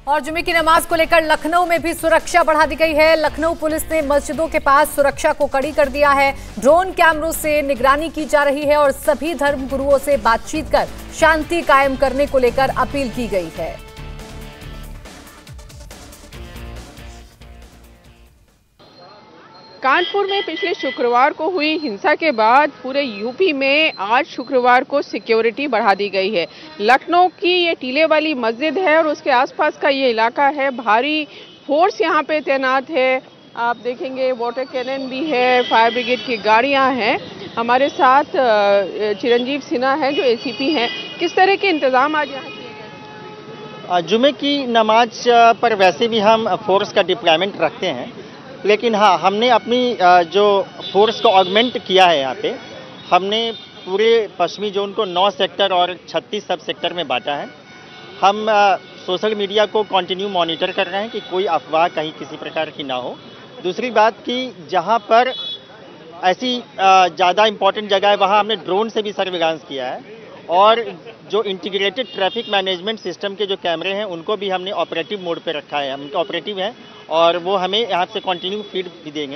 और जुमे की नमाज को लेकर लखनऊ में भी सुरक्षा बढ़ा दी गई है। लखनऊ पुलिस ने मस्जिदों के पास सुरक्षा को कड़ी कर दिया है। ड्रोन कैमरों से निगरानी की जा रही है और सभी धर्म गुरुओं से बातचीत कर शांति कायम करने को लेकर अपील की गई है। कानपुर में पिछले शुक्रवार को हुई हिंसा के बाद पूरे यूपी में आज शुक्रवार को सिक्योरिटी बढ़ा दी गई है। लखनऊ की ये टीले वाली मस्जिद है और उसके आसपास का ये इलाका है। भारी फोर्स यहाँ पे तैनात है। आप देखेंगे वाटर कैनन भी है, फायर ब्रिगेड की गाड़ियाँ हैं। हमारे साथ चिरंजीव सिन्हा है जो एसीपी हैं। किस तरह के इंतजाम आज यहाँ किए गए? जुमे की नमाज पर वैसे भी हम फोर्स का डिप्लॉयमेंट रखते हैं, लेकिन हाँ, हमने अपनी जो फोर्स को ऑगमेंट किया है। यहाँ पे हमने पूरे पश्चिमी जोन को 9 सेक्टर और 36 सब सेक्टर में बांटा है। हम सोशल मीडिया को कंटिन्यू मॉनिटर कर रहे हैं कि कोई अफवाह कहीं किसी प्रकार की ना हो। दूसरी बात कि जहाँ पर ऐसी ज़्यादा इम्पोर्टेंट जगह है वहाँ हमने ड्रोन से भी सर्विलांस किया है और जो इंटीग्रेटेड ट्रैफिक मैनेजमेंट सिस्टम के जो कैमरे हैं उनको भी हमने ऑपरेटिव मोड पे रखा है। हम ऑपरेटिव हैं और वो हमें यहाँ से कंटिन्यू फीड भी देंगे।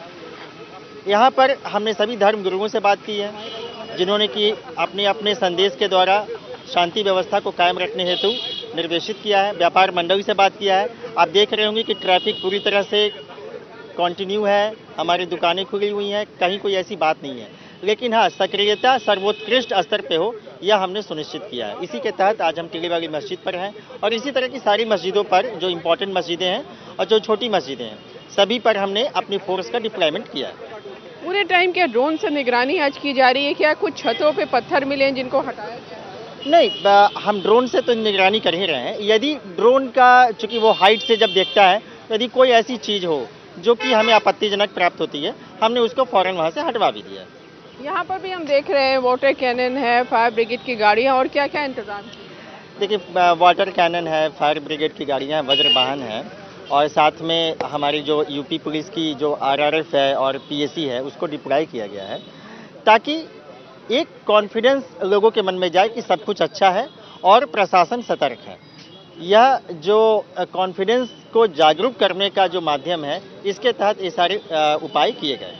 यहाँ पर हमने सभी धर्म गुरुओं से बात की है, जिन्होंने कि अपने अपने संदेश के द्वारा शांति व्यवस्था को कायम रखने हेतु निर्देशित किया है। व्यापार मंडल से बात किया है। आप देख रहे होंगे कि ट्रैफिक पूरी तरह से कंटिन्यू है, हमारी दुकानें खुली हुई हैं, कहीं कोई ऐसी बात नहीं है। लेकिन हाँ, सक्रियता सर्वोत्कृष्ट स्तर पे हो यह हमने सुनिश्चित किया है। इसी के तहत आज हम टीले वाली मस्जिद पर हैं और इसी तरह की सारी मस्जिदों पर जो इम्पोर्टेंट मस्जिदें हैं और जो छोटी मस्जिदें हैं सभी पर हमने अपनी फोर्स का डिप्लॉयमेंट किया है। पूरे टाइम क्या ड्रोन से निगरानी आज की जा रही है? क्या कुछ छतों पे पत्थर मिले हैं जिनको हटाया गया? नहीं, हम ड्रोन से तो निगरानी कर ही रहे हैं। यदि ड्रोन का चूंकि वो हाइट से जब देखता है, यदि कोई ऐसी चीज़ हो जो कि हमें आपत्तिजनक प्राप्त होती है, हमने उसको फौरन वहाँ से हटवा भी दिया। यहाँ पर भी हम देख रहे हैं वाटर कैनन है, फायर ब्रिगेड की गाड़ियाँ, और क्या क्या इंतजाम? देखिए, वाटर कैनन है, फायर ब्रिगेड की गाड़ियाँ हैं, वज्र वाहन है और साथ में हमारी जो यूपी पुलिस की जो आरआरएफ है और पीएसी है उसको डिप्लॉय किया गया है, ताकि एक कॉन्फिडेंस लोगों के मन में जाए कि सब कुछ अच्छा है और प्रशासन सतर्क है। यह जो कॉन्फिडेंस को जागरूक करने का जो माध्यम है, इसके तहत ये सारे उपाय किए गए।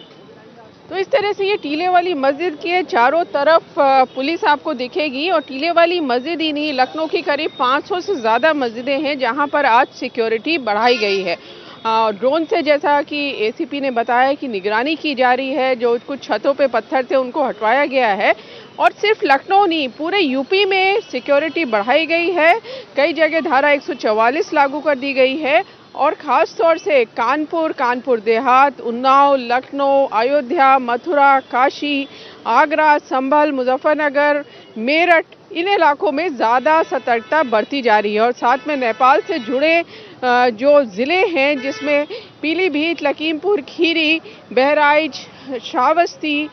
तो इस तरह से ये टीले वाली मस्जिद के चारों तरफ पुलिस आपको दिखेगी और टीले वाली मस्जिद ही नहीं, लखनऊ की करीब 500 से ज़्यादा मस्जिदें हैं जहां पर आज सिक्योरिटी बढ़ाई गई है। ड्रोन से, जैसा कि एसीपी ने बताया, कि निगरानी की जा रही है। जो कुछ छतों पे पत्थर थे उनको हटवाया गया है और सिर्फ लखनऊ नहीं, पूरे यूपी में सिक्योरिटी बढ़ाई गई है। कई जगह धारा 144 लागू कर दी गई है और ख़ास तौर से कानपुर, कानपुर देहात, उन्नाव, लखनऊ, अयोध्या, मथुरा, काशी, आगरा, संभल, मुजफ्फरनगर, मेरठ, इन इलाकों में ज़्यादा सतर्कता बरती जा रही है। और साथ में नेपाल से जुड़े जो ज़िले हैं, जिसमें पीलीभीत, लखीमपुर खीरी, बहराइच, श्रावस्ती,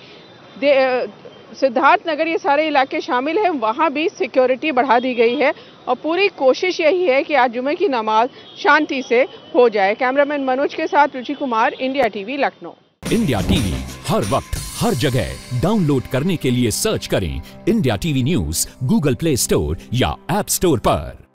सिद्धार्थनगर, ये सारे इलाके शामिल हैं, वहाँ भी सिक्योरिटी बढ़ा दी गई है और पूरी कोशिश यही है कि आज जुमे की नमाज शांति से हो जाए। कैमरामैन मनोज के साथ Ruchi Kumar, India TV, Lucknow. India TV हर वक्त हर जगह डाउनलोड करने के लिए सर्च करें India TV news Google play store या ऐप स्टोर पर।